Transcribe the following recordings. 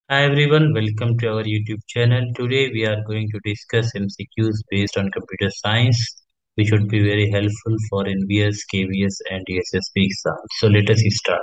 Hi everyone, welcome to our YouTube channel. Today we are going to discuss MCQs based on computer science, which would be very helpful for NBS, KVS, and SSB exams. So let us start.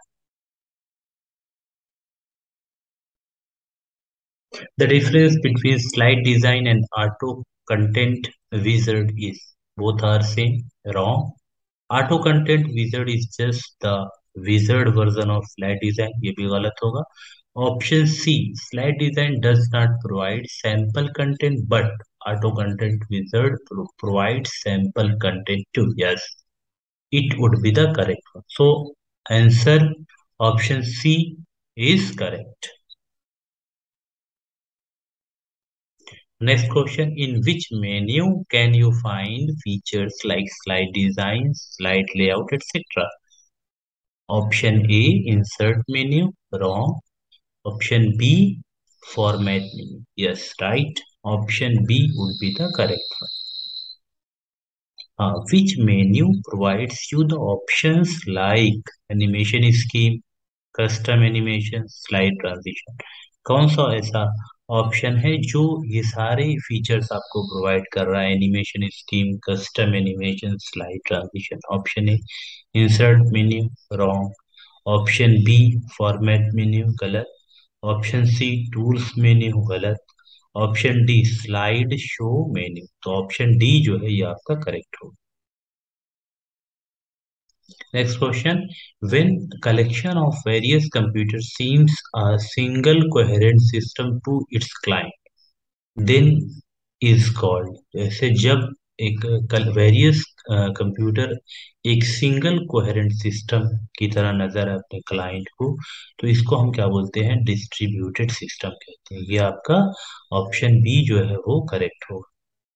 The difference between slide design and auto content wizard is both are same. Wrong. Auto content wizard is just the wizard version of slide design. ये भी गलत होगा. Option C, slide design does not provide sample content, but auto content wizard provides sample content too. Yes, it would be the correct one. So answer option C is correct. Next question, in which menu can you find features like slide design, slide layout, etc.? Option A, insert menu. Wrong. Option B, format menu. Yes, right. Option B would be the correct one. Which menu provides you the options like animation scheme, custom animation, slide transition? कौन सा ऐसा option है जो ये सारे features आपको provide कर रहा है? Animation scheme, custom animation, slide transition. Option A, insert menu. Wrong. Option B, format menu. गलत. Option C, tools menu. गलत. Option D, slide show menu. तो ऑप्शन डी जो है ये आपका करेक्ट होगा. Next question. When collection of various computers seems a single coherent system to its client, then is called. जैसे जब एक वेरियस कंप्यूटर एक सिंगल कोहेरेंट सिस्टम की तरह नजर है अपने क्लाइंट को, तो इसको हम क्या बोलते हैं? डिस्ट्रीब्यूटेड सिस्टम कहते हैं. ये आपका ऑप्शन बी जो है वो करेक्ट होगा.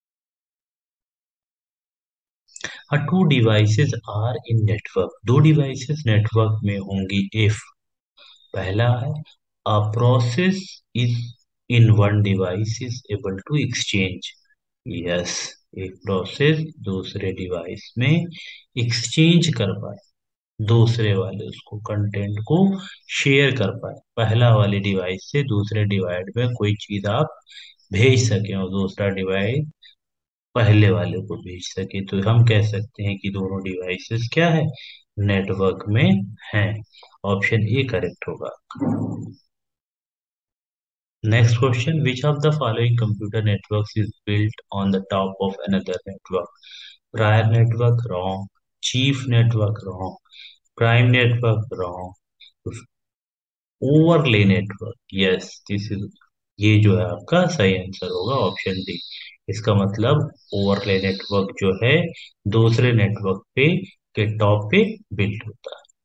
हाँ, two devices are in network. दो डिवाइसेस नेटवर्क में होंगी इफ. पहला है, a process is in one device is able to exchange. Yes, एक प्रोसेस दूसरे डिवाइस में एक्सचेंज कर पाए, दूसरे वाले उसको कंटेंट को शेयर कर पाए. पहला वाले डिवाइस से दूसरे डिवाइस में कोई चीज आप भेज सके और दूसरा डिवाइस पहले वाले को भेज सके, तो हम कह सकते हैं कि दोनों डिवाइसेस क्या है? नेटवर्क में हैं. ऑप्शन ए करेक्ट होगा. Next question, which of the following computer networks is built on the top of another network? Prior network, wrong. Chief network, wrong. Prime network, wrong. Overlay network, yes, this is. ये जो है आपका सही answer होगा option D. इसका मतलब overlay network जो है दूसरे नेटवर्क पे के टॉप पे बिल्ड होता है.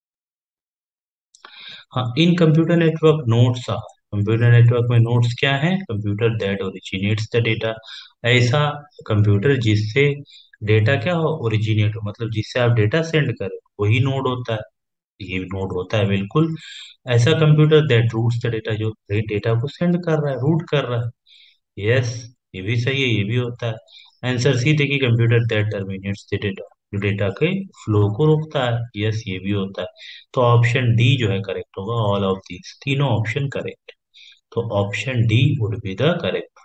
हाँ, in computer network nodes are. Computer network में नोड्स क्या है? Computer that originates the data. ऐसा कंप्यूटर जिससे डेटा क्या हो? ओरिजिनेट हो, मतलब जिससे आप डेटा सेंड करें, वही नोड होता है. ये नोड होता है बिल्कुल. ऐसा computer that routes the data, जो डेटा को सेंड कर रहा है, रूट कर रहा है. यस, ये भी सही है, ये भी होता है. आंसर सी देखिए, computer that terminates the data, जो डेटा के फ्लो को रोकता है. यस, ये भी होता है. तो ऑप्शन डी जो है करेक्ट होगा. ऑल ऑफ दीज, तीनों ऑप्शन करेक्ट. तो option D would be the correct.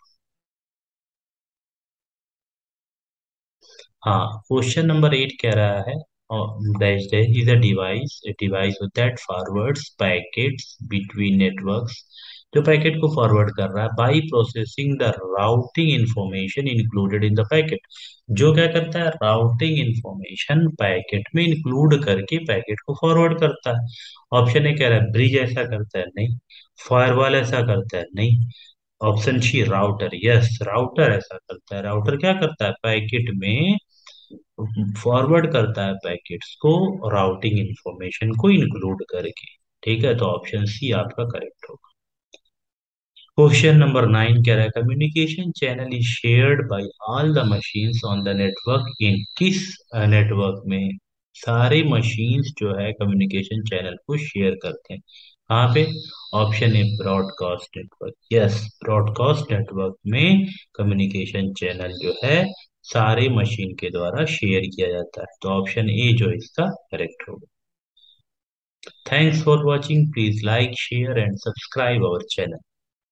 हाँ, क्वेश्चन नंबर 8 कह रहा है, dash dash is a device that forwards packets between networks. जो पैकेट को फॉरवर्ड कर रहा है by processing the routing information included in the packet. जो क्या करता है? राउटिंग इंफॉर्मेशन पैकेट में इंक्लूड करके पैकेट को फॉरवर्ड करता है. ऑप्शन ए कह रहा है ब्रिज ऐसा करता है, नहीं. फायरवॉल ऐसा करता है, नहीं. Option C, router. Yes, router ऐसा करता है. राउटर क्या करता है? पैकेट में फॉरवर्ड करता है पैकेट्स को राउटिंग इंफॉर्मेशन को इंक्लूड करके. ठीक है, तो ऑप्शन सी आपका करेक्ट होगा. क्वेश्चन नंबर 9 कह रहा है, communication channel is shared by all the machines on the network in. किस नेटवर्क में सारे मशीन्स जो है कम्युनिकेशन चैनल को शेयर करते हैं? कहाँ पे? Option A, broadcast network. Yes, broadcast network में कम्युनिकेशन चैनल जो है सारे मशीन के द्वारा शेयर किया जाता है. तो ऑप्शन ए जो है इसका करेक्ट होगा. Thanks for watching. Please like, share, and subscribe our channel.